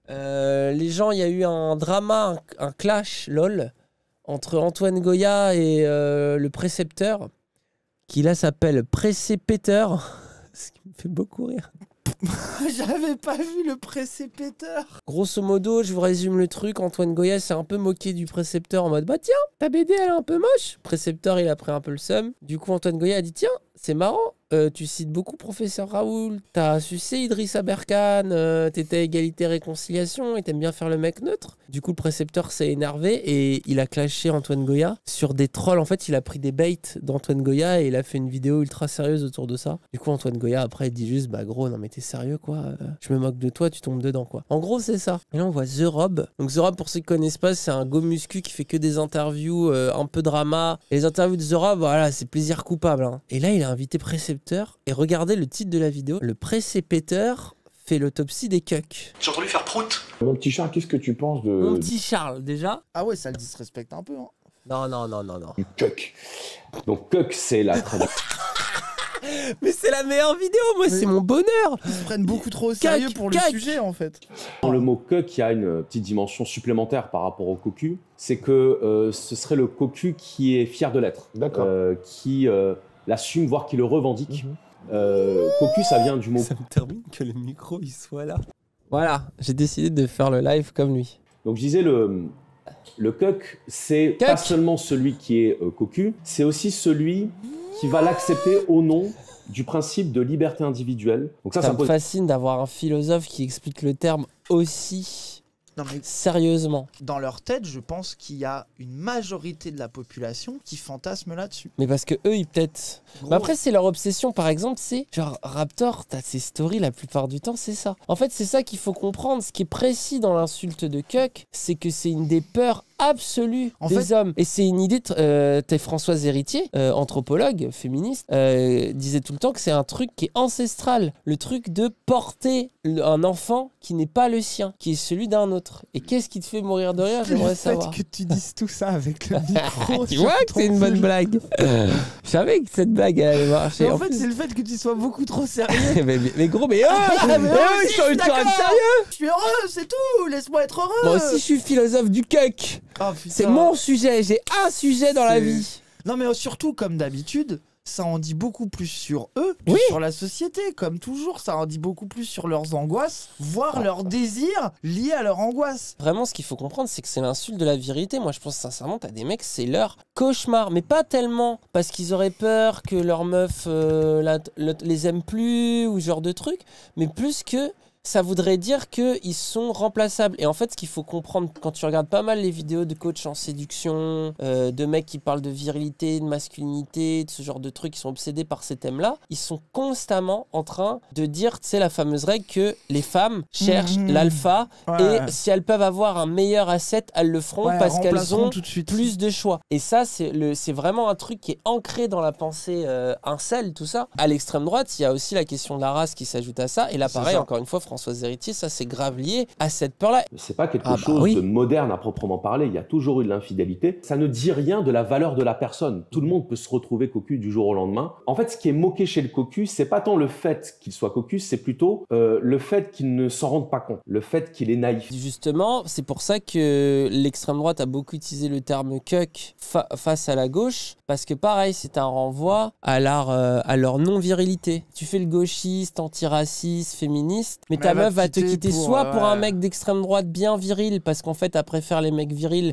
Les gens, il y a eu un drama, un clash, lol, entre Antoine Goya et le précepteur, qui là s'appelle Précepteur, ce qui me fait beaucoup rire. J'avais pas vu le précepteur. Grosso modo, je vous résume le truc. Antoine Goya s'est un peu moqué du précepteur en mode bah tiens, ta BD elle est un peu moche. Précepteur il a pris un peu le seum. Du coup Antoine Goya a dit tiens, c'est marrant, tu cites beaucoup professeur Raoul, t'as sucé Idrissa Berkane, t'étais à égalité-réconciliation et t'aimes bien faire le mec neutre. Du coup le précepteur s'est énervé et il a clashé Antoine Goya sur des trolls. En fait il a pris des baits d'Antoine Goya et il a fait une vidéo ultra sérieuse autour de ça. Du coup Antoine Goya après il dit juste bah gros non mais t'es sérieux quoi, je me moque de toi, tu tombes dedans quoi. En gros c'est ça. Et là on voit The Rob. Donc The Rob pour ceux qui connaissent pas c'est un go muscu qui fait que des interviews un peu drama. Et les interviews de The Rob voilà c'est plaisir coupable hein. Et là il a invité précepteur et regardez le titre de la vidéo. Le précepteur fait l'autopsie des cucks. J'ai entendu faire prout. Mon petit Charles, qu'est-ce que tu penses de... Mon petit Charles déjà. Ah ouais, ça le disrespecte un peu. Hein. Non. Du cuck. Donc cuck, c'est la traduction. Mais c'est la meilleure vidéo, moi c'est mon bonheur. Ils se prennent beaucoup trop au sérieux pour le sujet en fait. Dans le mot cuck, il y a une petite dimension supplémentaire par rapport au cocu. C'est que ce serait le cocu qui est fier de l'être. D'accord. Qui l'assume, voire qui le revendique. Cocu, ça vient du mot... Ça me termine que le micro il soit là. Voilà, j'ai décidé de faire le live comme lui. Donc je disais, le cuck, c'est pas seulement celui qui est cocu, c'est aussi celui qui va l'accepter au nom du principe de liberté individuelle. Donc ça me fascine d'avoir un philosophe qui explique le terme aussi sérieusement. Dans leur tête, je pense qu'il y a une majorité de la population qui fantasme là-dessus. Mais parce que eux, ils peut-être... Mais après, c'est leur obsession, par exemple, c'est... Genre, Raptor, t'as ses stories, la plupart du temps, c'est ça. En fait, c'est ça qu'il faut comprendre. Ce qui est précis dans l'insulte de cuck, c'est que c'est une des peurs absolue des hommes. Et c'est une idée... T'es Françoise Héritier, anthropologue, féministe, disait tout le temps que c'est un truc qui est ancestral. Le truc de porter un enfant qui n'est pas le sien, qui est celui d'un autre. Et qu'est-ce qui te fait mourir de rire, j'aimerais savoir. Le fait que tu dises tout ça avec le micro... Tu vois que c'est une bonne blague. Je savais que cette blague allait marcher. Mais en fait, c'est le fait que tu sois beaucoup trop sérieux. mais gros, mais ils sont ultra sérieux. Je suis heureux, c'est tout. Laisse-moi être heureux. Moi aussi, je suis philosophe du cuck. Oh, c'est mon sujet. J'ai un sujet dans la vie. Non, mais surtout, comme d'habitude, ça en dit beaucoup plus sur eux que sur la société. Comme toujours, ça en dit beaucoup plus sur leurs angoisses, voire leurs désirs liés à leur angoisse. Vraiment, ce qu'il faut comprendre, c'est que c'est l'insulte de la virilité. Moi, je pense sincèrement, t'as des mecs, c'est leur cauchemar. Mais pas tellement parce qu'ils auraient peur que leur meuf les aime plus ou ce genre de truc, mais plus que... ça voudrait dire qu'ils sont remplaçables. Et en fait, ce qu'il faut comprendre, quand tu regardes pas mal les vidéos de coachs en séduction, de mecs qui parlent de virilité, de masculinité, de ce genre de trucs, qui sont obsédés par ces thèmes-là, ils sont constamment en train de dire, tu sais, la fameuse règle que les femmes cherchent l'alpha, et si elles peuvent avoir un meilleur asset, elles le feront parce qu'elles ont tout de suite plus de choix. Et ça, c'est vraiment un truc qui est ancré dans la pensée incel, tout ça. À l'extrême droite, il y a aussi la question de la race qui s'ajoute à ça. Et là, pareil, encore une fois, Françoise Héritier, ça c'est grave lié à cette peur-là. C'est pas quelque chose de moderne à proprement parler, il y a toujours eu de l'infidélité. Ça ne dit rien de la valeur de la personne. Tout le monde peut se retrouver cocu du jour au lendemain. En fait, ce qui est moqué chez le cocu, c'est pas tant le fait qu'il soit cocu, c'est plutôt le fait qu'il ne s'en rende pas compte, le fait qu'il est naïf. Justement, c'est pour ça que l'extrême droite a beaucoup utilisé le terme cuck face à la gauche, parce que pareil, c'est un renvoi à leur non-virilité. Tu fais le gauchiste, antiraciste, féministe, mais ta meuf va te quitter soit pour un mec d'extrême droite bien viril, parce qu'en fait, elle préfère les mecs virils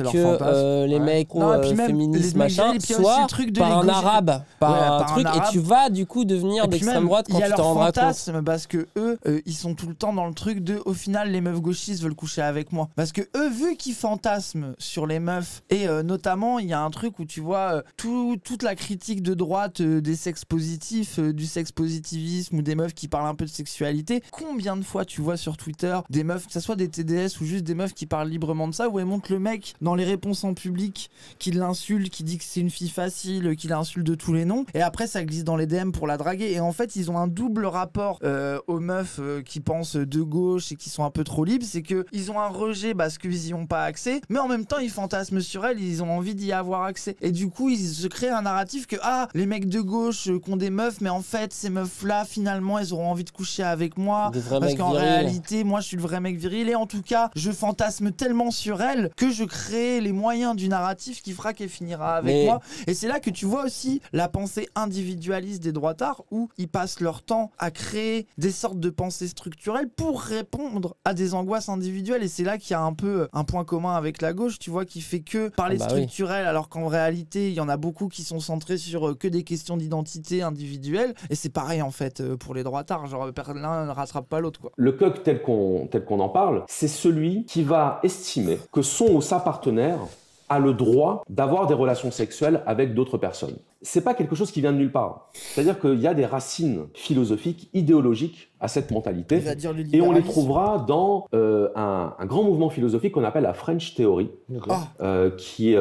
que les mecs féministes, machin, soit par un arabe, par un truc, et tu vas du coup devenir d'extrême droite quand tu t'en rendras compte. Parce que eux, ils sont tout le temps dans le truc de, au final, les meufs gauchistes veulent coucher avec moi. Parce que eux, vu qu'ils fantasment sur les meufs, et notamment, il y a un truc où tu vois toute la critique de droite des sexes positifs, du sexe positivisme, ou des meufs qui parlent un peu de sexualité. Combien de fois tu vois sur Twitter des meufs, que ce soit des TDS ou juste des meufs qui parlent librement de ça, où elles montrent le mec dans les réponses en public qui l'insulte, qui dit que c'est une fille facile, qui l'insulte de tous les noms, et après ça glisse dans les DM pour la draguer. Et en fait, ils ont un double rapport aux meufs qui pensent de gauche et qui sont un peu trop libres, c'est que ils ont un rejet parce qu'ils n'y ont pas accès, mais en même temps ils fantasment sur elles, ils ont envie d'y avoir accès. Et du coup, ils se créent un narratif que les mecs de gauche qui ont des meufs, mais en fait ces meufs là finalement elles auront envie de coucher avec moi vrai Parce mec qu'en viril. réalité, moi, je suis le vrai mec viril. Et en tout cas, je fantasme tellement sur elle que je crée les moyens du narratif qui fera qu'elle finira avec moi. Et c'est là que tu vois aussi la pensée individualiste des droitards où ils passent leur temps à créer des sortes de pensées structurelles pour répondre à des angoisses individuelles. Et c'est là qu'il y a un peu un point commun avec la gauche, tu vois, qui fait que parler structurel, alors qu'en réalité, il y en a beaucoup qui sont centrés sur que des questions d'identité individuelle. Et c'est pareil, en fait, pour les droitards. Genre, l'un ne rattrape pas l'autre, quoi. Le CUG tel qu'on en parle, c'est celui qui va estimer que son ou sa partenaire a le droit d'avoir des relations sexuelles avec d'autres personnes. C'est pas quelque chose qui vient de nulle part. C'est-à-dire qu'il y a des racines philosophiques, idéologiques à cette mentalité. Et on les trouvera dans un grand mouvement philosophique qu'on appelle la French Theory, qui est...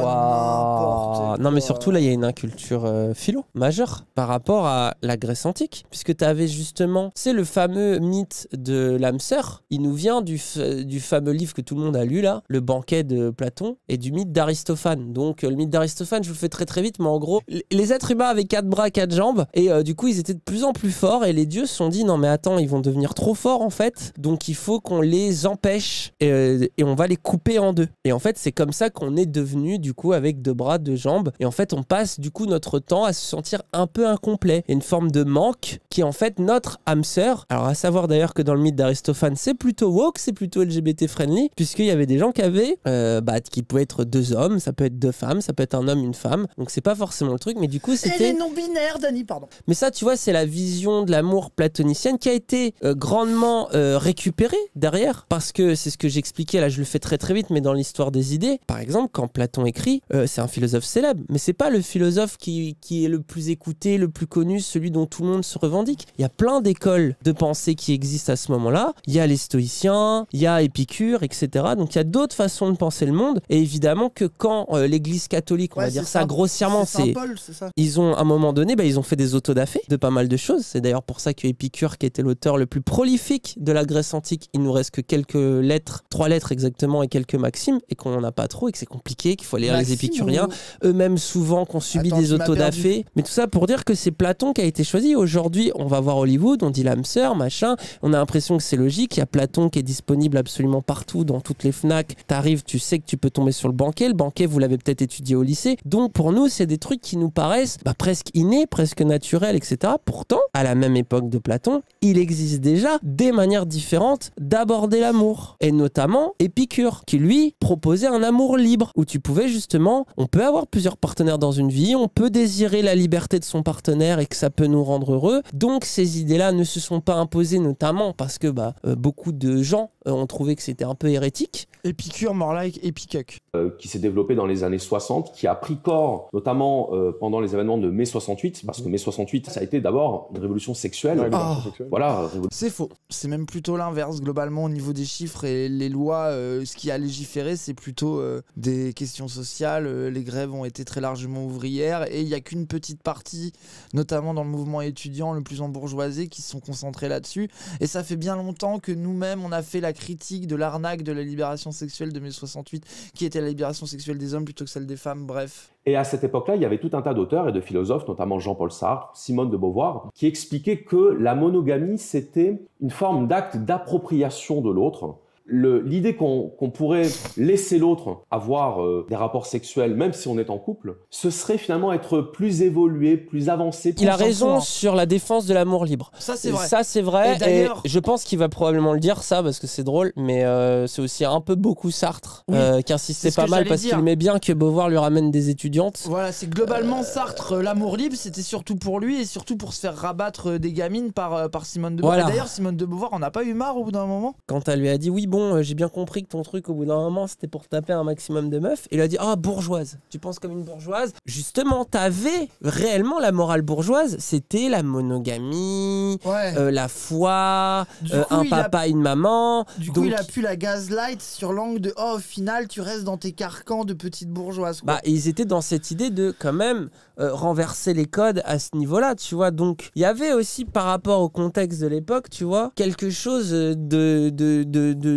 Non, mais surtout, là, il y a une inculture philo majeure par rapport à la Grèce antique. Puisque tu avais justement... C'est le fameux mythe de l'âme sœur. Il nous vient du fameux livre que tout le monde a lu, là, Le banquet de Platon, et du mythe d'Aristophane. Donc, le mythe d'Aristophane, je vous le fais très très vite, mais en gros, les êtres humains avaient 4 bras, 4 jambes, et du coup, ils étaient de plus en plus forts, et les dieux se sont dit, non mais attends, ils vont devenir trop forts en fait, donc il faut qu'on les empêche, et on va les couper en deux. Et en fait, c'est comme ça qu'on est devenu, du coup, avec 2 bras, 2 jambes, et en fait, on passe, du coup, notre temps à se sentir un peu incomplet. Il y a une forme de manque qui est en fait notre âme sœur. Alors, à savoir d'ailleurs que dans le mythe d'Aristophane, c'est plutôt woke, c'est plutôt LGBT friendly, puisqu'il y avait des gens qui avaient, qui pouvaient être 2 hommes, ça peut être 2 femmes, ça peut être un homme, une femme, donc c'est pas forcément le truc, mais du coup c'était... Et les non-binaires, Dani, pardon. Mais ça, tu vois, c'est la vision de l'amour platonicienne qui a été grandement récupérée derrière, parce que c'est ce que j'expliquais, là je le fais très très vite, mais dans l'histoire des idées, par exemple, quand Platon écrit, c'est un philosophe célèbre, mais c'est pas le philosophe qui est le plus écouté, le plus connu, celui dont tout le monde se revendique. Il y a plein d'écoles de pensée qui existent à ce moment-là, il y a les stoïciens, il y a Épicure, etc. Donc il y a d'autres façons de penser le monde, et évidemment que quand l'église catholique, on va dire ça grossièrement, c'est ils ont à un moment donné, ils ont fait des autodafés de pas mal de choses. C'est d'ailleurs pour ça que Épicure, qui était l'auteur le plus prolifique de la Grèce antique, il nous reste que quelques lettres, 3 lettres exactement, et quelques maximes, et qu'on n'en a pas trop, et que c'est compliqué, qu'il faut lire les épicuriens, eux-mêmes souvent qu'on subit des autodafés. Mais tout ça pour dire que c'est Platon qui a été choisi. Aujourd'hui, on va voir Hollywood, on dit l'âme sœur, machin, on a l'impression que c'est logique. Il y a Platon qui est disponible absolument partout, dans toutes les FNAC. T'arrives, tu sais que tu peux tomber sur le banquet. Le banquet, vous l'avez peut-être étudié au lycée. Donc pour nous, c'est des trucs qui nous paraissent presque innés, presque naturels, etc. Pourtant, à la même époque de Platon, il existe déjà des manières différentes d'aborder l'amour. Et notamment Épicure, qui lui proposait un amour libre, où tu pouvais justement, on peut avoir plusieurs partenaires dans une vie, on peut désirer la liberté de son partenaire et que ça peut nous rendre heureux. Donc ces idées-là ne se sont pas imposées, notamment parce que beaucoup de gens ont trouvé que c'était un peu hérétique. Épicure, more like Epicuc. Qui s'est développé dans les années 60, qui a pris corps notamment pendant les événements de mai 68, parce que mai 68, ça a été d'abord une révolution sexuelle. Voilà. C'est faux. C'est même plutôt l'inverse, globalement, au niveau des chiffres et les lois. Ce qui a légiféré, c'est plutôt des questions sociales. Les grèves ont été très largement ouvrières et il n'y a qu'une petite partie, notamment dans le mouvement étudiant le plus embourgeoisé, qui se sont concentrés là-dessus. Et ça fait bien longtemps que nous-mêmes, on a fait la critique de l'arnaque de la libération sexuelle de mai 68, qui était la libération sexuelle des hommes plutôt que celle des femmes, bref. Et à cette époque-là, il y avait tout un tas d'auteurs et de philosophes, notamment Jean-Paul Sartre, Simone de Beauvoir, qui expliquaient que la monogamie, c'était une forme d'acte d'appropriation de l'autre. L'idée qu'on pourrait laisser l'autre avoir des rapports sexuels, même si on est en couple, ce serait finalement être plus évolué, plus avancé. Il a raison sur la défense de l'amour libre. Ça, c'est vrai. Ça, c'est vrai. Et je pense qu'il va probablement le dire, ça, parce que c'est drôle, mais c'est aussi un peu beaucoup Sartre qui insistait pas mal, parce qu'il aimait bien que Beauvoir lui ramène des étudiantes. Voilà, c'est globalement Sartre, l'amour libre, c'était surtout pour lui et surtout pour se faire rabattre des gamines par Simone de Beauvoir. Voilà. D'ailleurs, Simone de Beauvoir, on n'a pas eu marre au bout d'un moment. Quand elle lui a dit, oui, bon, j'ai bien compris que ton truc au bout d'un moment c'était pour taper un maximum de meufs, et il a dit bourgeoise, tu penses comme une bourgeoise. Justement, t'avais réellement la morale bourgeoise, c'était la monogamie, la foi, un papa, une maman. Du coup, il a pu la gaslight sur l'angle de au final tu restes dans tes carcans de petite bourgeoise, quoi. Et ils étaient dans cette idée de quand même renverser les codes à ce niveau-là, tu vois. Donc il y avait aussi, par rapport au contexte de l'époque, tu vois, quelque chose de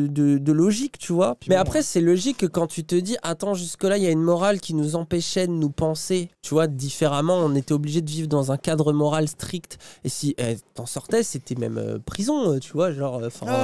de logique, tu vois. Puis Mais bon, après, c'est logique que quand tu te dis, attends, jusque-là, il y a une morale qui nous empêchait de nous penser, tu vois, différemment. On était obligé de vivre dans un cadre moral strict. Et si t'en sortais, c'était même prison, tu vois, genre,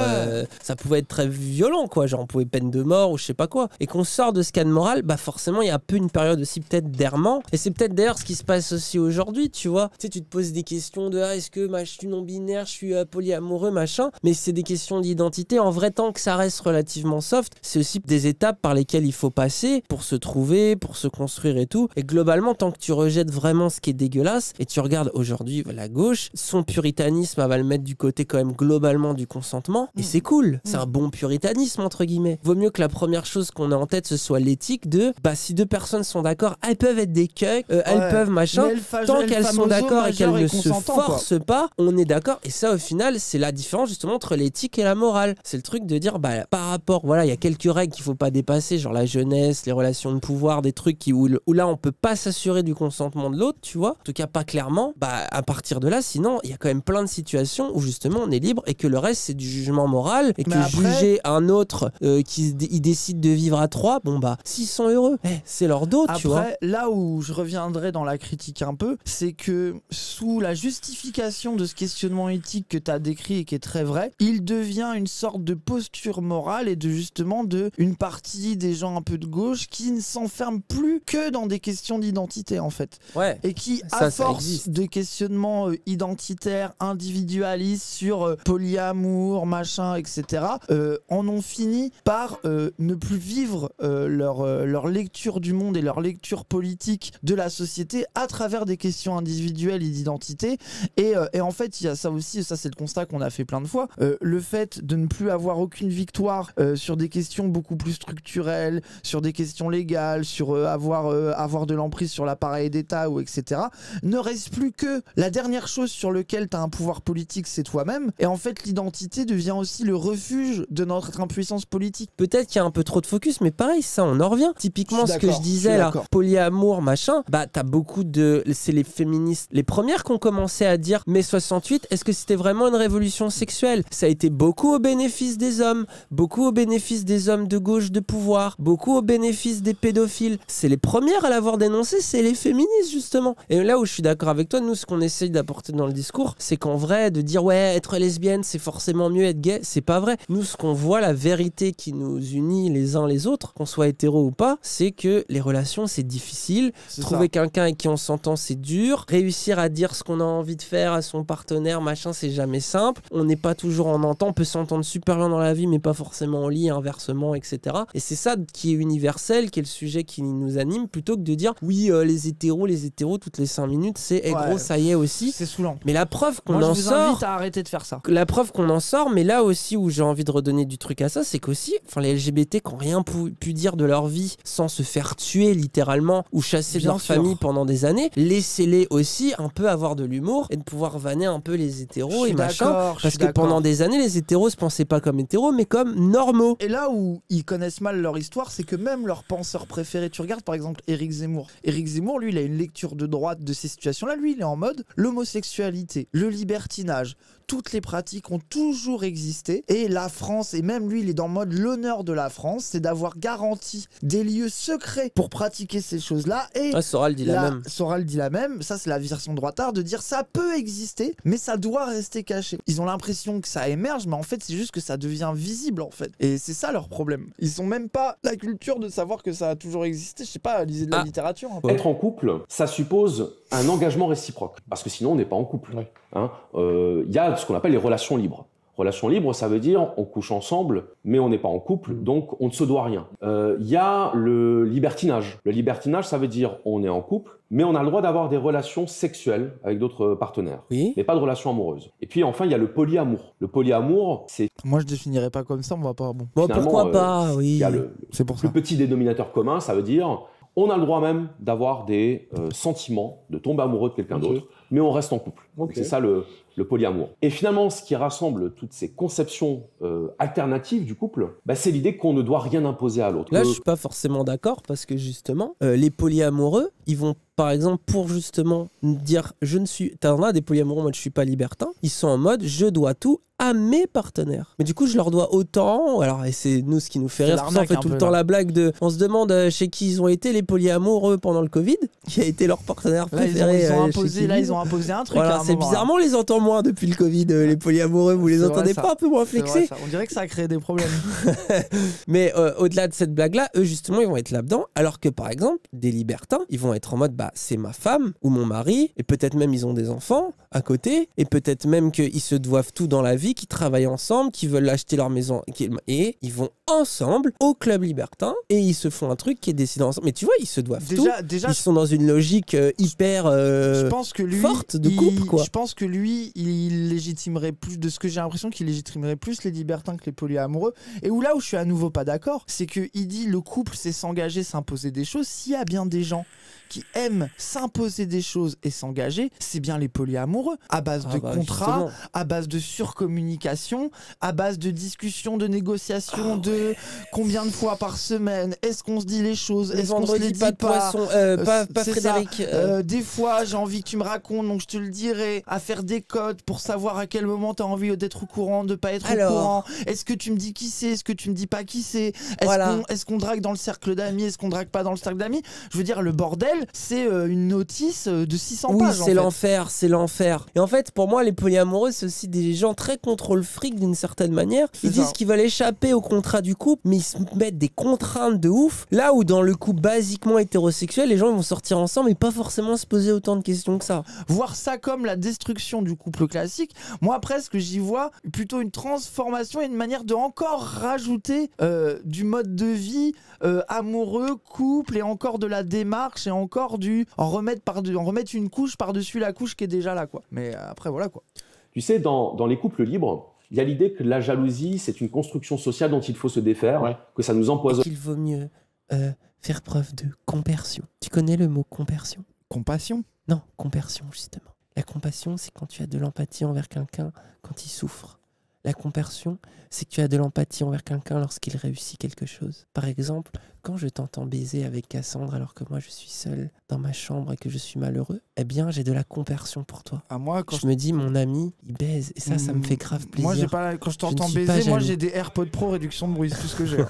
ça pouvait être très violent, quoi. Genre, on pouvait peine de mort ou je sais pas quoi. Et qu'on sort de ce cadre moral, bah forcément, il y a un peu une période aussi peut-être d'errement. Et c'est peut-être d'ailleurs ce qui se passe aussi aujourd'hui, tu vois. Tu sais, tu te poses des questions de est-ce que je suis non-binaire, je suis polyamoureux, machin. Mais c'est des questions d'identité. En vrai, tant que ça reste relativement soft, c'est aussi des étapes par lesquelles il faut passer pour se trouver, pour se construire et tout. Et globalement, tant que tu rejettes vraiment ce qui est dégueulasse et tu regardes aujourd'hui la gauche, son puritanisme, elle va le mettre du côté quand même globalement du consentement. Et c'est cool. C'est un bon puritanisme, entre guillemets. Vaut mieux que la première chose qu'on ait en tête, ce soit l'éthique de, bah, si deux personnes sont d'accord, elles peuvent être des cucks, elles peuvent machin. Tant qu'elles sont d'accord et qu'elles ne se forcent pas, on est d'accord. Et ça, au final, c'est la différence justement entre l'éthique et la morale. C'est le truc de dire, bah, par rapport, voilà, il y a quelques règles qu'il faut pas dépasser, genre la jeunesse, les relations de pouvoir, des trucs où là, on peut pas s'assurer du consentement de l'autre, tu vois. En tout cas, pas clairement. Bah, à partir de là, sinon, il y a quand même plein de situations où justement, on est libre et que le reste, c'est du jugement moral et que juger un autre il décide de vivre à trois, bon bah, s'ils sont heureux, c'est leur dos, tu vois. Après, là où je reviendrai dans la critique un peu, c'est que sous la justification de ce questionnement éthique que tu as décrit et qui est très vrai, il devient une sorte de posture morale et de justement une partie des gens un peu de gauche qui ne s'enferment plus que dans des questions d'identité en fait. Ouais. Et qui, à force de questionnements identitaires, individualistes sur polyamour, machin, etc., en ont fini par ne plus vivre leur lecture du monde et leur lecture politique de la société à travers des questions individuelles et d'identité. Et en fait, il y a ça aussi, ça c'est le constat qu'on a fait plein de fois, le fait de ne plus avoir aucune victoire sur des questions beaucoup plus structurelles, sur des questions légales, sur avoir de l'emprise sur l'appareil d'État ou etc., ne reste plus que la dernière chose sur laquelle tu as un pouvoir politique, c'est toi-même. Et en fait, l'identité devient aussi le refuge de notre impuissance politique. Peut-être qu'il y a un peu trop de focus, mais pareil, ça, on en revient. Typiquement, ce que je disais là, polyamour, machin, bah, t'as beaucoup de... C'est les féministes, les premières qui ont commencé à dire, mai 68, est-ce que c'était vraiment une révolution sexuelle? Ça a été beaucoup au bénéfice des hommes, beaucoup au bénéfice des hommes de gauche de pouvoir, beaucoup au bénéfice des pédophiles. C'est les premières à l'avoir dénoncé, c'est les féministes, justement. Et là où je suis d'accord avec toi, nous, ce qu'on essaye d'apporter dans le discours, c'est qu'en vrai, de dire, ouais, être lesbienne, c'est forcément mieux être gay, c'est pas vrai. Nous, ce qu'on voit, la vérité qui nous unit les uns les autres, qu'on soit hétéro ou pas, c'est que les relations, c'est difficile. Trouver quelqu'un avec qui on s'entend, c'est dur. Réussir à dire ce qu'on a envie de faire à son partenaire, machin, c'est jamais simple. On n'est pas toujours en entente. On peut s'entendre super bien dans la vie, mais pas forcément en lit, inversement, etc. Et c'est ça qui est universel, qui est le sujet qui nous anime, plutôt que de dire, oui, les hétéros, toutes les 5 minutes, c'est, gros, ça y est aussi. C'est saoulant. Mais la preuve qu'on Moi, en je vous sort... invite à arrêter de faire ça. La preuve qu'on en sort, mais là aussi où j'ai envie de redonner du truc à ça, c'est qu'aussi, les LGBT qui n'ont rien pu dire de leur vie sans se faire tuer littéralement ou chasser de leur famille pendant des années, laissez-les aussi un peu avoir de l'humour et de pouvoir vanner un peu les hétéros et machin. Parce que pendant des années, les hétéros se pensaient pas comme hétéros, mais comme normaux. Et là où ils connaissent mal leur histoire, c'est que même leurs penseurs préférés, tu regardes par exemple Éric Zemmour. Éric Zemmour, lui, il a une lecture de droite de ces situations-là. Lui, il est en mode l'homosexualité, le libertinage, toutes les pratiques ont toujours existé et la France, et même lui il est dans le mode l'honneur de la France, c'est d'avoir garanti des lieux secrets pour pratiquer ces choses-là. Et Soral dit la même. Soral dit la même, ça c'est la version droitard de dire ça peut exister mais ça doit rester caché. Ils ont l'impression que ça émerge mais en fait c'est juste que ça devient visible en fait. Et c'est ça leur problème. Ils ont même pas la culture de savoir que ça a toujours existé. Je sais pas, lisez de la littérature. Être en couple, ça suppose un engagement réciproque parce que sinon on n'est pas en couple. Y a ce qu'on appelle les relations libres. Relations libres, ça veut dire on couche ensemble, mais on n'est pas en couple, donc on ne se doit rien. Y a le libertinage. Le libertinage, ça veut dire on est en couple, mais on a le droit d'avoir des relations sexuelles avec d'autres partenaires, mais pas de relations amoureuses. Et puis enfin, il y a le polyamour. Le polyamour, c'est... Moi, je définirais pas comme ça, on va pas... Bon, pourquoi pas, oui. Y a le petit dénominateur commun, ça veut dire... On a le droit même d'avoir des sentiments, de tomber amoureux de quelqu'un d'autre. mais on reste en couple. Ok. C'est ça le polyamour. Et finalement, ce qui rassemble toutes ces conceptions alternatives du couple, bah, c'est l'idée qu'on ne doit rien imposer à l'autre. Là, je suis pas forcément d'accord parce que justement, les polyamoureux, ils vont par exemple pour justement dire je ne suis. T'en as des polyamoureux, moi je suis pas libertin. Ils sont en mode je dois tout à mes partenaires. Mais du coup, je leur dois autant. Alors, et c'est nous ce qui nous fait rire. C'est pour ça, on fait tout le temps la blague de. On se demande chez qui ils ont été les polyamoureux pendant le Covid, qui a été leur partenaire préféré. Ils ont imposé un truc. Voilà, c'est bizarrement, on les entend moins depuis le Covid, les polyamoureux. Vous les entendez pas un peu moins flexés? On dirait que ça a créé des problèmes. Mais au-delà de cette blague-là, eux justement, ils vont être là-dedans. Alors que par exemple, des libertins, ils vont être en mode bah c'est ma femme ou mon mari, et peut-être même ils ont des enfants à côté, et peut-être même qu'ils se doivent tout dans la vie, qu'ils travaillent ensemble, qu'ils veulent acheter leur maison, et ils vont ensemble au club libertin et ils se font un truc qui est décidé ensemble. Mais tu vois, ils se doivent déjà, ils sont dans une logique hyper je pense que lui, forte de couple, quoi. Je pense que lui, il légitimerait plus, de ce que j'ai l'impression qu'il légitimerait plus les libertins que les polyamoureux. Et là où je suis à nouveau pas d'accord, c'est qu'il dit le couple c'est s'engager, s'imposer des choses. S'il y a bien des gens qui aiment s'imposer des choses et s'engager, c'est bien les polyamoureux, à base de contrats, à base de surcommunication, à base de discussions, de négociations, de combien de fois par semaine, est-ce qu'on se dit les choses, est-ce qu'on se les dit pas, poisson, pas Frédéric. Des fois, j'ai envie que tu me racontes, donc je te le dirai, à faire des codes pour savoir à quel moment tu as envie d'être au courant, de pas être au courant. Est-ce que tu me dis qui c'est, est-ce que tu me dis pas qui c'est, est-ce qu'on drague dans le cercle d'amis, est-ce qu'on drague pas dans le cercle d'amis. Je veux dire, le bordel, c'est une notice de 600 pages. Oui, c'est l'enfer. Et en fait, pour moi, les polyamoureux, c'est aussi des gens très contrôle fric d'une certaine manière. Ils disent qu'ils veulent échapper au contrat du couple, mais ils se mettent des contraintes de ouf. Là où dans le couple basiquement hétérosexuel, les gens vont sortir ensemble et pas forcément se poser autant de questions que ça. Voir ça comme la destruction du couple classique, moi presque j'y vois plutôt une transformation et une manière de encore rajouter du mode de vie amoureux, couple, et encore de la démarche, et encore en remettre une couche par-dessus la couche qui est déjà là, quoi. Mais après, voilà, quoi. Tu sais, dans les couples libres, il y a l'idée que la jalousie, c'est une construction sociale dont il faut se défaire, que ça nous empoisonne. Qu'il vaut mieux faire preuve de compersion. Tu connais le mot compersion? Compassion? Non, compersion, justement. La compassion, c'est quand tu as de l'empathie envers quelqu'un quand il souffre. La compersion, c'est que tu as de l'empathie envers quelqu'un lorsqu'il réussit quelque chose. Par exemple, quand je t'entends baiser avec Cassandre alors que moi je suis seul dans ma chambre et que je suis malheureux, eh bien j'ai de la compersion pour toi. Moi, je me dis, mon ami, il baise, et ça me fait grave plaisir. Moi, quand je t'entends baiser, moi j'ai des AirPods Pro réduction de bruit, c'est tout ce que j'ai.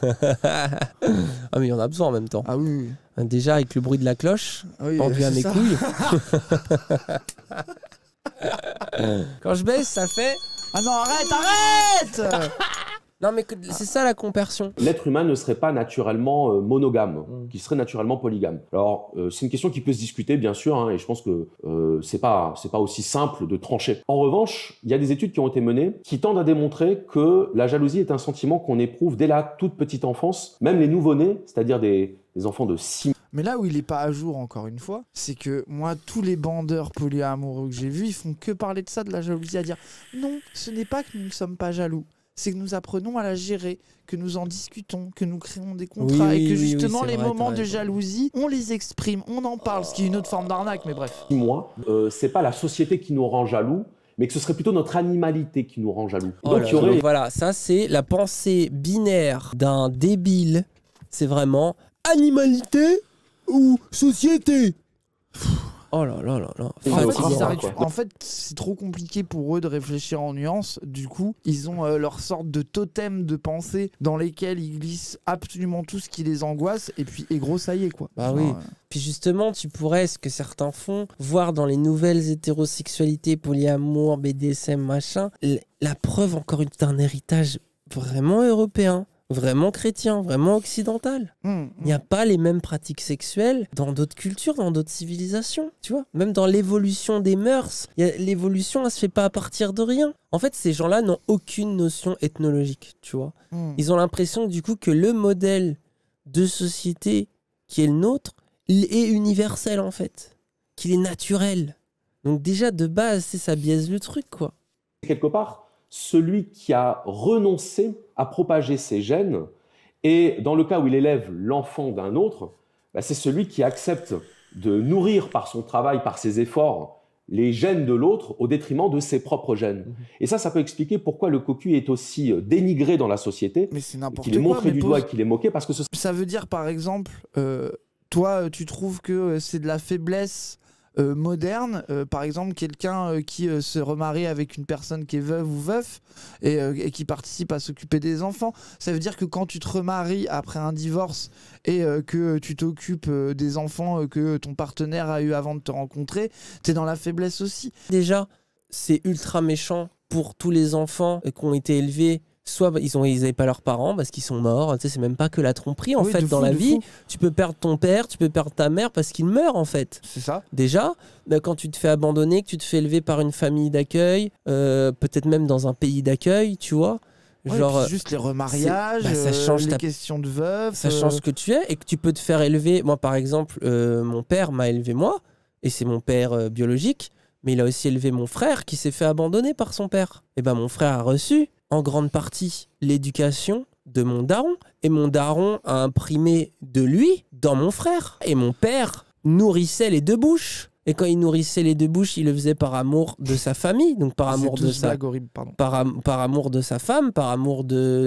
Ah mais il y en a besoin en même temps. Ah oui. Déjà avec le bruit de la cloche, pendu à mes couilles. Quand je baise, ça fait... Ah non, arrête Non mais c'est ça la compersion. L'être humain ne serait pas naturellement monogame, qui serait naturellement polygame. Alors c'est une question qui peut se discuter bien sûr, hein, et je pense que c'est pas aussi simple de trancher. En revanche, il y a des études qui ont été menées qui tendent à démontrer que la jalousie est un sentiment qu'on éprouve dès la toute petite enfance, même les nouveau-nés, c'est-à-dire des enfants de 6 mois. Mais là où il est pas à jour, encore une fois, c'est que moi, tous les bandeurs polyamoureux que j'ai vus, ils font que parler de ça, de la jalousie, à dire non, ce n'est pas que nous ne sommes pas jaloux, c'est que nous apprenons à la gérer, que nous en discutons, que nous créons des contrats, et que justement les moments de jalousie, on les exprime, on en parle, ce qui est une autre forme d'arnaque, mais bref. Moi, c'est pas la société qui nous rend jaloux, mais que ce serait plutôt notre animalité qui nous rend jaloux. Voilà, ça c'est la pensée binaire d'un débile, c'est vraiment animalité ou société. Oh là là là là. En fait, c'est trop compliqué pour eux de réfléchir en nuances. Du coup, ils ont leur sorte de totem de pensée dans lesquels ils glissent absolument tout ce qui les angoisse. Et gros, ça y est, quoi. Bah oui. Puis justement, tu pourrais, ce que certains font, voir dans les nouvelles hétérosexualités, polyamour, BDSM, machin, la preuve encore d'un héritage vraiment européen. Vraiment chrétien, vraiment occidental. Il n'y a pas les mêmes pratiques sexuelles dans d'autres cultures, dans d'autres civilisations, tu vois. Même dans l'évolution des mœurs, l'évolution, elle se fait pas à partir de rien. En fait, ces gens-là n'ont aucune notion ethnologique, tu vois. Ils ont l'impression, du coup, que le modèle de société qui est le nôtre est universel, en fait. Qu'il est naturel. Donc déjà, de base, ça biaise le truc, quoi. Quelque part, celui qui a renoncé à propager ses gènes, et dans le cas où il élève l'enfant d'un autre, c'est celui qui accepte de nourrir par son travail, par ses efforts, les gènes de l'autre au détriment de ses propres gènes. Et ça peut expliquer pourquoi le cocu est aussi dénigré dans la société, Mais c'est n'importe qu'il est quoi, montré mais du doigt et qu'il est moqué, parce que ça veut dire, par exemple, toi, tu trouves que c'est de la faiblesse moderne, par exemple quelqu'un qui se remarie avec une personne qui est veuve ou veuf et qui participe à s'occuper des enfants, ça veut dire que quand tu te remaries après un divorce et que tu t'occupes des enfants que ton partenaire a eu avant de te rencontrer, t'es dans la faiblesse aussi. Déjà, c'est ultra méchant pour tous les enfants qui ont été élevés. Soit ils n'avaient pas leurs parents parce qu'ils sont morts. Tu sais, c'est même pas que la tromperie en fait dans la vie. Tu peux perdre ton père, tu peux perdre ta mère parce qu'ils meurent en fait. C'est ça. Déjà, quand tu te fais abandonner, que tu te fais élever par une famille d'accueil, peut-être même dans un pays d'accueil, tu vois. Ouais, genre juste les remariages, ça change les questions de veuve. Ça change ce que tu es et que tu peux te faire élever. Moi par exemple, mon père m'a élevé moi et c'est mon père biologique. Mais il a aussi élevé mon frère qui s'est fait abandonner par son père. Et ben mon frère a reçu en grande partie l'éducation de mon daron. Et mon daron a imprimé de lui dans mon frère. Et mon père nourrissait les deux bouches. Et quand il nourrissait les deux bouches, il le faisait par amour de sa famille, donc par amour de sa, par amour de sa femme, par amour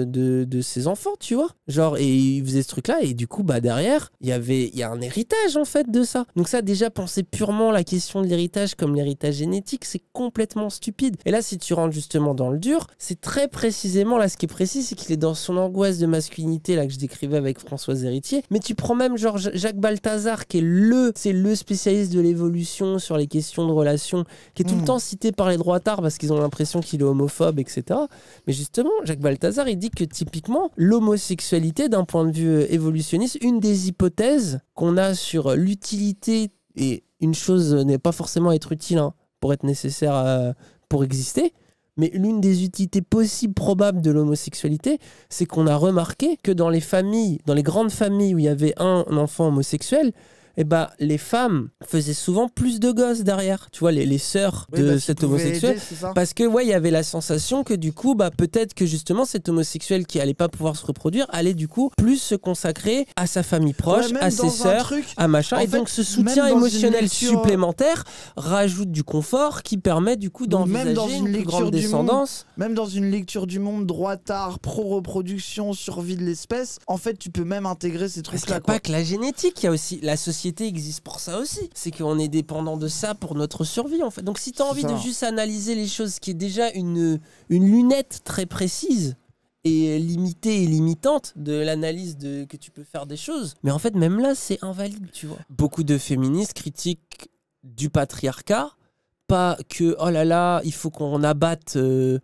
de ses enfants, tu vois. Genre, et il faisait ce truc-là, et du coup, bah derrière, il y a un héritage en fait de ça. Donc ça, déjà, penser purement la question de l'héritage comme l'héritage génétique, c'est complètement stupide. Et là, si tu rentres justement dans le dur, c'est très précisément, là, ce qui est précis, c'est qu'il est dans son angoisse de masculinité, là, que je décrivais avec Françoise Héritier. Mais tu prends même genre Jacques Balthazar, qui est le spécialiste de l'évolution sur les questions de relations, qui est tout le temps cité par les droitards parce qu'ils ont l'impression qu'il est homophobe, etc. Mais justement, Jacques Balthazar, il dit que typiquement, l'homosexualité, d'un point de vue évolutionniste, une des hypothèses qu'on a sur l'utilité, et une chose n'est pas forcément être utile pour être nécessaire pour exister, mais l'une des utilités possibles, probables de l'homosexualité, c'est qu'on a remarqué que dans les familles, dans les grandes familles où il y avait un enfant homosexuel, eh ben, les femmes faisaient souvent plus de gosses derrière, tu vois, les sœurs de cet homosexuel, parce que il y avait la sensation que du coup, peut-être que justement cet homosexuel qui allait pas pouvoir se reproduire allait du coup plus se consacrer à sa famille proche, à ses sœurs, à machin, et donc ce soutien émotionnel supplémentaire rajoute du confort qui permet du coup d'envisager une plus grande descendance. Même dans une lecture du monde droitard, pro-reproduction, survie de l'espèce, en fait, tu peux même intégrer ces trucs-là. Parce qu'il n'y a pas que la génétique, il y a aussi la société existe pour ça aussi. C'est qu'on est dépendant de ça pour notre survie, en fait. Donc, si tu as envie de juste analyser les choses, qui est déjà une lunette très précise et limitée et limitante de l'analyse que tu peux faire des choses, mais en fait, même là, c'est invalide, tu vois. Beaucoup de féministes critiquent du patriarcat, pas que, oh là là, il faut qu'on abatte le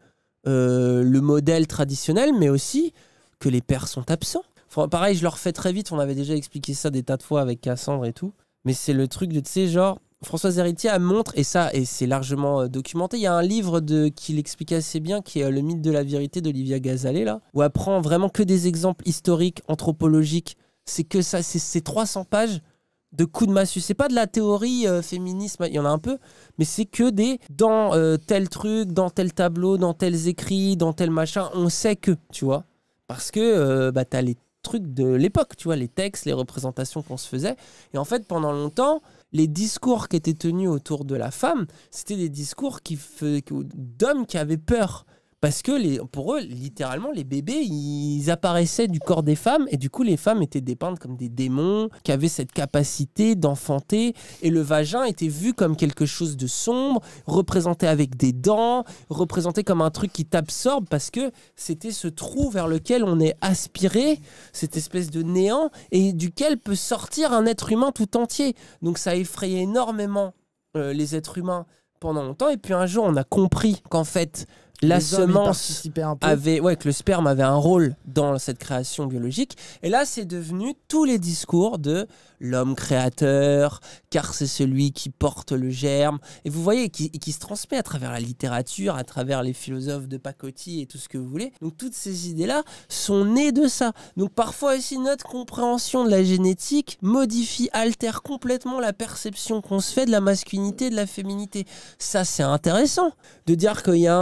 modèle traditionnel, mais aussi que les pères sont absents. Pareil, je le refais très vite, on avait déjà expliqué ça des tas de fois avec Cassandre et tout, mais c'est le truc de, tu sais, genre, Françoise Héritier montre, et c'est largement documenté, il y a un livre qui l'explique assez bien, qui est Le mythe de la vérité d'Olivia Gazalet, là, où elle prend vraiment que des exemples historiques, anthropologiques, c'est que ça, c'est 300 pages de coups de massue. C'est pas de la théorie féminisme, il y en a un peu, mais c'est que dans tel truc, dans tel tableau, dans tels écrits, dans tel machin, on sait que, tu vois, parce que t'as les trucs de l'époque, tu vois, les textes, les représentations qu'on se faisait. Et en fait, pendant longtemps, les discours qui étaient tenus autour de la femme, c'était des discours d'hommes qui avaient peur. Parce que pour eux, littéralement, les bébés, ils apparaissaient du corps des femmes et du coup, les femmes étaient dépeintes comme des démons qui avaient cette capacité d'enfanter et le vagin était vu comme quelque chose de sombre, représenté avec des dents, représenté comme un truc qui t'absorbe parce que c'était ce trou vers lequel on est aspiré, cette espèce de néant et duquel peut sortir un être humain tout entier. Donc ça effrayait énormément les êtres humains pendant longtemps et puis un jour, on a compris qu'en fait, la semence que le sperme avait un rôle dans cette création biologique. Et là, c'est devenu tous les discours de l'homme créateur, car c'est celui qui porte le germe. Et vous voyez, qui se transmet à travers la littérature, à travers les philosophes de pacotille et tout ce que vous voulez. Donc toutes ces idées-là sont nées de ça. Donc parfois aussi, notre compréhension de la génétique modifie, altère complètement la perception qu'on se fait de la masculinité et de la féminité. Ça, c'est intéressant de dire qu'il y a un truc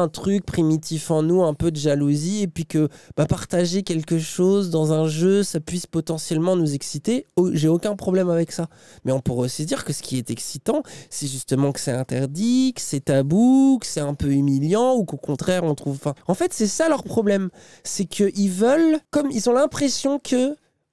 primitif en nous, un peu de jalousie, et puis que partager quelque chose dans un jeu, ça puisse potentiellement nous exciter. J'ai aucun problème avec ça. Mais on pourrait aussi dire que ce qui est excitant, c'est justement que c'est interdit, que c'est tabou, que c'est un peu humiliant, ou qu'au contraire, on trouve... En fait, c'est ça leur problème. C'est qu'ils veulent... Comme ils ont l'impression que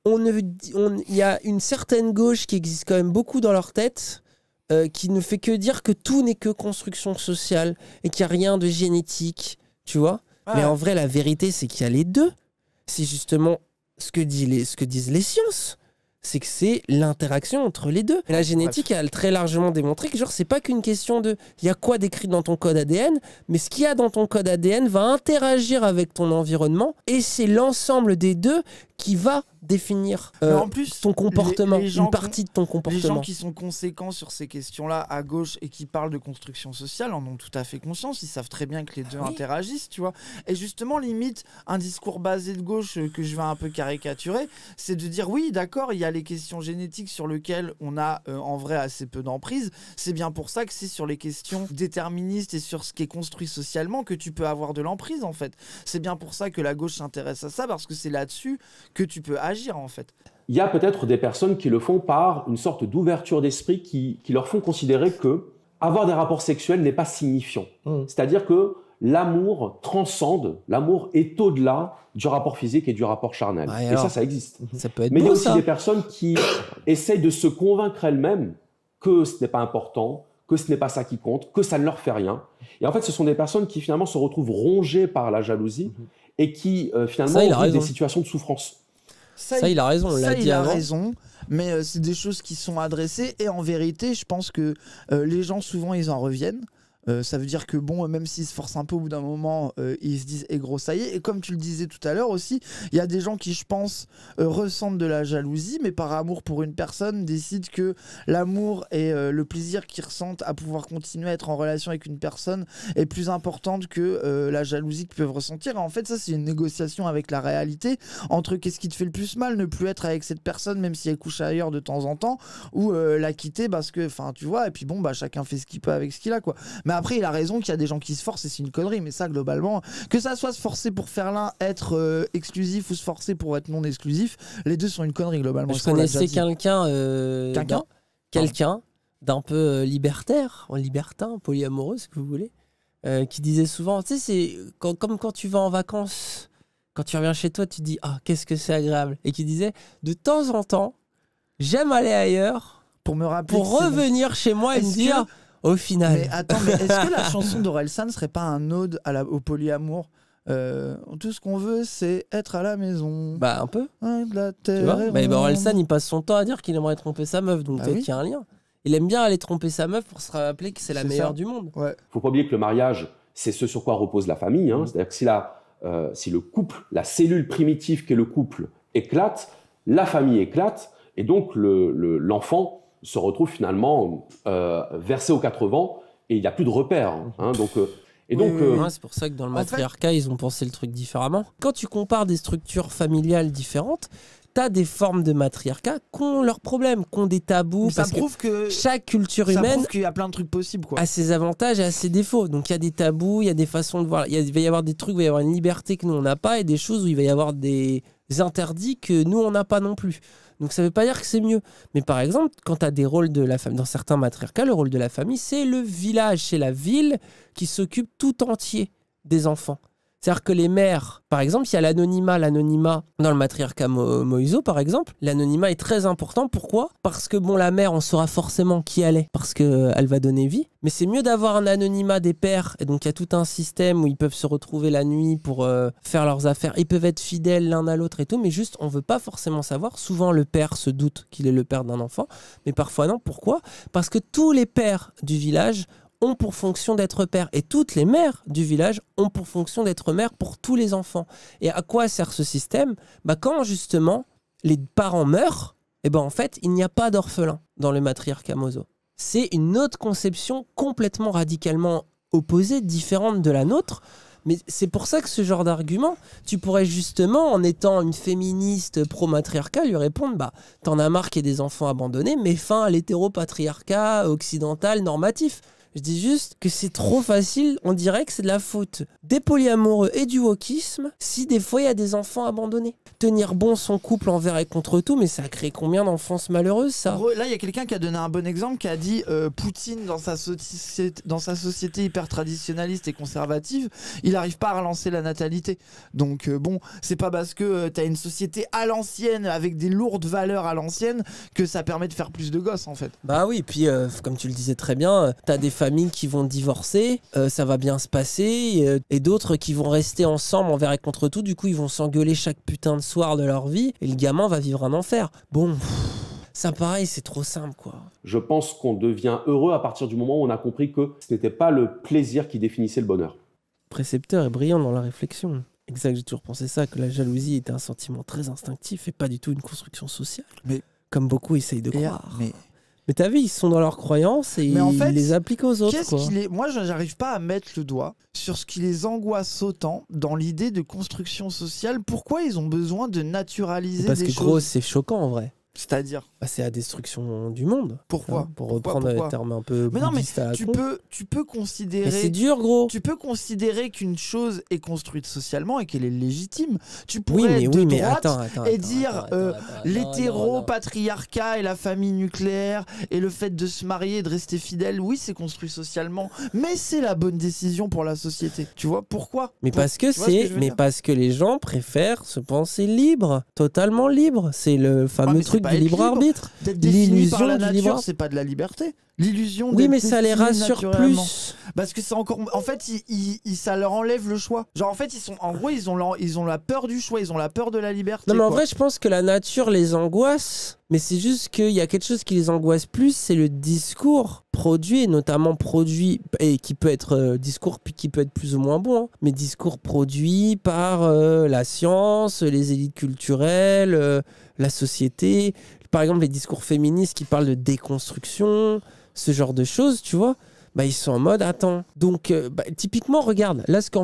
il y a une certaine gauche qui existe quand même beaucoup dans leur tête, qui ne fait que dire que tout n'est que construction sociale et qu'il n'y a rien de génétique, tu vois. Mais en vrai, la vérité, c'est qu'il y a les deux. C'est justement ce que disent les sciences. C'est que c'est l'interaction entre les deux. Et la génétique a très largement démontré que c'est pas qu'une question de il y a quoi décrit dans ton code ADN, mais ce qu'il y a dans ton code ADN va interagir avec ton environnement, et c'est l'ensemble des deux qui va définir en plus, ton comportement, une partie de ton comportement. Les gens qui sont conséquents sur ces questions-là à gauche et qui parlent de construction sociale en ont tout à fait conscience. Ils savent très bien que les deux interagissent, tu vois. Et justement, limite, un discours basé de gauche que je vais un peu caricaturer, c'est de dire oui, d'accord, il y a les questions génétiques sur lesquelles on a en vrai assez peu d'emprise. C'est bien pour ça que c'est sur les questions déterministes et sur ce qui est construit socialement que tu peux avoir de l'emprise, en fait. C'est bien pour ça que la gauche s'intéresse à ça, parce que c'est là-dessus que tu peux agir, en fait. Il y a peut-être des personnes qui le font par une sorte d'ouverture d'esprit qui leur font considérer que avoir des rapports sexuels n'est pas signifiant. C'est-à-dire que l'amour transcende, l'amour est au-delà du rapport physique et du rapport charnel. Et alors, ça existe. Ça peut être Mais beau, il y a aussi ça. des personnes qui essayent de se convaincre elles-mêmes que ce n'est pas important, que ce n'est pas ça qui compte, que ça ne leur fait rien. Et en fait, ce sont des personnes qui finalement se retrouvent rongées par la jalousie et qui finalement vivent des situations de souffrance. Ça, il a raison, on l'a dit avant. Il a raison, mais c'est des choses qui sont adressées, et en vérité, je pense que les gens, souvent, ils en reviennent. Ça veut dire que bon, même s'ils se forcent un peu au bout d'un moment, ils se disent « Eh gros, ça y est ». Et comme tu le disais tout à l'heure aussi, il y a des gens qui, je pense, ressentent de la jalousie, mais par amour pour une personne, décident que l'amour et le plaisir qu'ils ressentent à pouvoir continuer à être en relation avec une personne est plus importante que la jalousie qu'ils peuvent ressentir. Et en fait, ça, c'est une négociation avec la réalité entre qu'est-ce qui te fait le plus mal, ne plus être avec cette personne, même si elle couche ailleurs de temps en temps, ou la quitter parce que, enfin, tu vois, et puis bon, chacun fait ce qu'il peut avec ce qu'il a, quoi. Mais après, il a raison qu'il y a des gens qui se forcent, et c'est une connerie, mais ça, globalement, que ça soit se forcer pour faire l'un, être exclusif, ou se forcer pour être non exclusif, les deux sont une connerie, globalement. Je connaissais quelqu'un d'un peu libertaire, libertin, polyamoureux, ce que vous voulez, qui disait souvent, tu sais, c'est comme quand tu vas en vacances, quand tu reviens chez toi, tu te dis « Ah, qu'est-ce que c'est agréable !» Et qui disait « De temps en temps, j'aime aller ailleurs pour me rappeler, pour revenir chez moi et me dire... » Au final. Mais attends, mais est-ce que la chanson d'Orelsan ne serait pas un ode au polyamour? Tout ce qu'on veut, c'est être à la maison. Bah, un peu. De la terre. Tu vois, Orelsan, il passe son temps à dire qu'il aimerait tromper sa meuf, donc peut-être qu'il y a un lien. Il aime bien aller tromper sa meuf pour se rappeler que c'est la meilleure du monde. Ouais. Faut pas oublier que le mariage, c'est ce sur quoi repose la famille. C'est-à-dire que si le couple, la cellule primitive qu'est le couple éclate, la famille éclate, et donc l'enfant se retrouve finalement versé aux quatre vents, et il n'y a plus de repères. C'est pour ça que dans le matriarcat, ils ont pensé le truc différemment. Quand tu compares des structures familiales différentes, t'as des formes de matriarcat qui ont leurs problèmes, qui ont des tabous. Ça prouve que chaque culture humaine, ça prouve qu'il y a plein de trucs possibles, quoi, a ses avantages et a ses défauts. Donc il y a des tabous, il y a des façons de voir. Il va y avoir des trucs où il va y avoir une liberté que nous on n'a pas, et des choses où il va y avoir des interdits que nous on n'a pas non plus. Donc ça veut pas dire que c'est mieux. Mais par exemple, quand tu as des rôles de la famille, dans certains matriarcats, le rôle de la famille, c'est le village, c'est la ville qui s'occupe tout entier des enfants. C'est-à-dire que les mères, par exemple, il y a l'anonymat dans le matriarcat moïso, par exemple, l'anonymat est très important. Pourquoi ? Parce que la mère, on saura forcément qui elle est, parce qu'elle va donner vie. Mais c'est mieux d'avoir un anonymat des pères, et donc il y a tout un système où ils peuvent se retrouver la nuit pour faire leurs affaires. Ils peuvent être fidèles l'un à l'autre et tout, mais juste, on veut pas forcément savoir. Souvent, le père se doute qu'il est le père d'un enfant, mais parfois non. Pourquoi ? Parce que tous les pères du village ont pour fonction d'être père, et toutes les mères du village ont pour fonction d'être mères pour tous les enfants. Et à quoi sert ce système ? Quand justement les parents meurent, en fait il n'y a pas d'orphelin dans le matriarcat mozo. C'est une autre conception complètement radicalement opposée, différente de la nôtre. Mais c'est pour ça que ce genre d'argument, tu pourrais justement, en étant une féministe pro-matriarcat, lui répondre t'en as marre qu'il y ait des enfants abandonnés, mets fin à l'hétéropatriarcat occidental normatif. Je dis juste que c'est trop facile, on dirait que c'est de la faute des polyamoureux et du wokisme si des fois il y a des enfants abandonnés. Tenir bon son couple envers et contre tout, mais ça a créé combien d'enfances malheureuses, ça? En gros, là, il y a quelqu'un qui a donné un bon exemple, qui a dit Poutine, dans sa société hyper traditionnaliste et conservative, il n'arrive pas à relancer la natalité. Donc bon, c'est pas parce que t'as une société à l'ancienne, avec des lourdes valeurs à l'ancienne, que ça permet de faire plus de gosses, en fait. Bah oui, puis comme tu le disais très bien, t'as des familles qui vont divorcer, ça va bien se passer, et d'autres qui vont rester ensemble envers et contre tout, du coup ils vont s'engueuler chaque putain de soir de leur vie, et le gamin va vivre un enfer. Bon, ça pareil, c'est trop simple, quoi. Je pense qu'on devient heureux à partir du moment où on a compris que ce n'était pas le plaisir qui définissait le bonheur. Précepteur est brillant dans la réflexion. Exact, j'ai toujours pensé ça, que la jalousie était un sentiment très instinctif et pas du tout une construction sociale. Mais comme beaucoup essayent de croire. Mais t'as vu, ils sont dans leurs croyances et en fait, ils les appliquent aux autres. Moi, j'arrive pas à mettre le doigt sur ce qui les angoisse autant dans l'idée de construction sociale. Pourquoi ils ont besoin de naturaliser des choses? Parce que gros, c'est choquant en vrai. C'est-à-dire c'est la destruction du monde. Pourquoi? Pour reprendre les termes un peu bouddhistes à la con. Tu peux considérer... Mais c'est dur, gros. Tu peux considérer qu'une chose est construite socialement et qu'elle est légitime. Tu pourrais être de droite et dire l'hétéro-patriarcat et la famille nucléaire et le fait de se marier et de rester fidèle, oui, c'est construit socialement, mais c'est la bonne décision pour la société. Tu vois pourquoi? Parce que les gens préfèrent se penser libres, totalement libres. C'est le fameux truc du libre arbitre. D'être défini par la nature, c'est pas de la liberté. L'illusion. Oui, mais ça les rassure plus. Parce que c'est encore. En fait, ça leur enlève le choix. Genre, en fait, ils ont la peur du choix, ils ont la peur de la liberté. Non, mais en vrai, je pense que la nature les angoisse. Mais c'est juste qu'il y a quelque chose qui les angoisse plus, c'est le discours produit, et notamment produit, et qui peut être discours qui peut être plus ou moins bon, hein, mais discours produit par la science, les élites culturelles, la société. Par exemple, les discours féministes qui parlent de déconstruction, ce genre de choses, tu vois. Ils sont en mode, attends. Donc, typiquement, regarde, là, c'est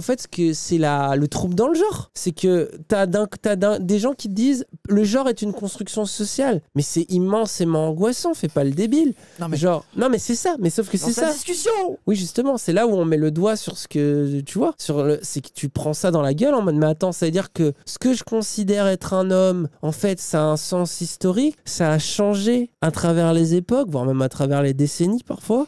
le trouble dans le genre. C'est que t'as des gens qui te disent, le genre est une construction sociale. Mais c'est immensément angoissant, fais pas le débile. Non, mais c'est ça. Mais sauf que c'est ça. Discussion. Oui, justement, c'est là où on met le doigt sur ce que, tu vois, c'est que tu prends ça dans la gueule en mode, mais attends, ça veut dire que ce que je considère être un homme, en fait, ça a un sens historique, ça a changé à travers les époques, voire même à travers les décennies parfois.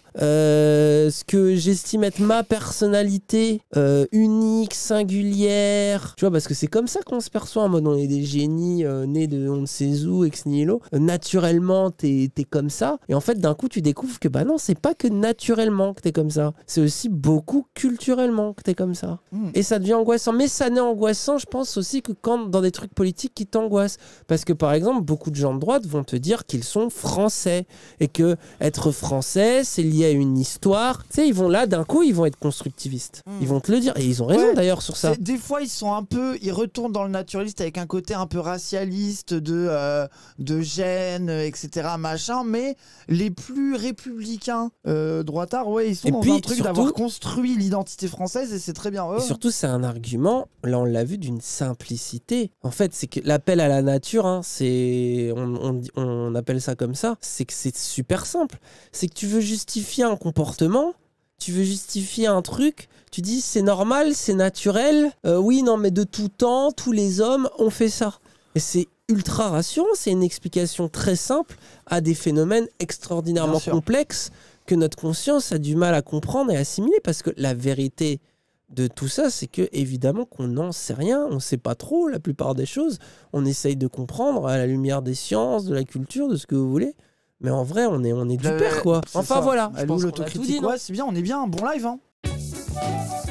Ce que j'estime être ma personnalité unique, singulière, tu vois, parce que c'est comme ça qu'on se perçoit en mode on est des génies nés de on ne sait où, ex nihilo, naturellement t'es comme ça, et en fait d'un coup tu découvres que non, c'est pas que naturellement que t'es comme ça, c'est aussi beaucoup culturellement que t'es comme ça, et ça devient angoissant. Mais ça n'est angoissant, je pense aussi, que quand dans des trucs politiques qui t'angoissent, parce que par exemple beaucoup de gens de droite vont te dire qu'ils sont français, et que être français c'est lié à une histoire. Tu sais, ils vont là, d'un coup, ils vont être constructivistes. Ils vont te le dire. Et ils ont raison d'ailleurs sur ça. Des fois, ils retournent dans le naturaliste avec un côté un peu racialiste de gêne, etc. machin. Mais les plus républicains droitards, ils sont dans un truc d'avoir construit l'identité française, et c'est très bien. Et surtout, c'est un argument, là on l'a vu, d'une simplicité. En fait, c'est que l'appel à la nature, on appelle ça comme ça, c'est que c'est super simple. C'est que tu veux justifier un comportement, tu veux justifier un truc, tu dis c'est normal, c'est naturel, oui, non, mais de tout temps, tous les hommes ont fait ça. Et c'est ultra rassurant, c'est une explication très simple à des phénomènes extraordinairement complexes que notre conscience a du mal à comprendre et assimiler, parce que la vérité de tout ça, c'est que évidemment qu'on n'en sait rien, on ne sait pas trop la plupart des choses, on essaye de comprendre à la lumière des sciences, de la culture, de ce que vous voulez. Mais en vrai, on est du père, quoi. Enfin, voilà. Je pense qu'on a tout dit, c'est bien, on est bien. Bon live, hein.